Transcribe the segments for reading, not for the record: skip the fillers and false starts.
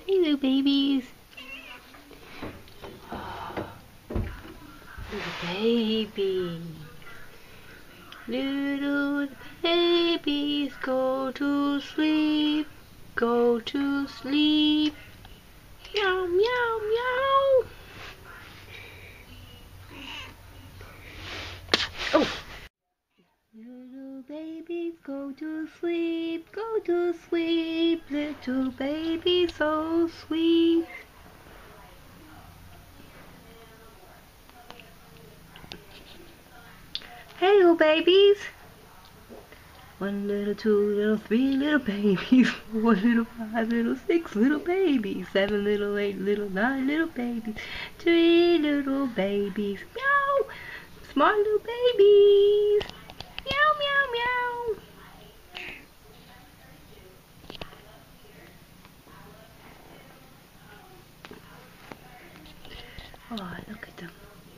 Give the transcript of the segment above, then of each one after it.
Hey, little babies. Little baby. Little babies, go to sleep. Go to sleep. Meow, meow, meow. Oh. Little babies, go to sleep. Go to sleep. Little baby, so sweet. Hey, little babies. 1 little, 2 little, 3 little babies, 4 little, 5 little, 6 little babies, 7 little, 8 little, 9 little babies, 3 little babies, meow, smart little babies, meow, meow, meow. Oh, look at them,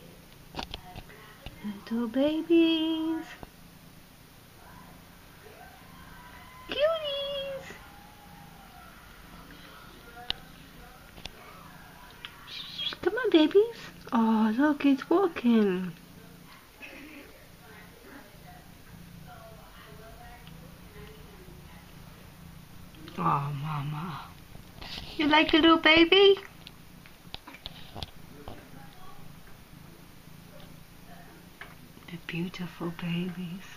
little babies, cuties. Come on, babies. Oh, look, it's walking. Oh, mama. You like a little baby? They're beautiful babies.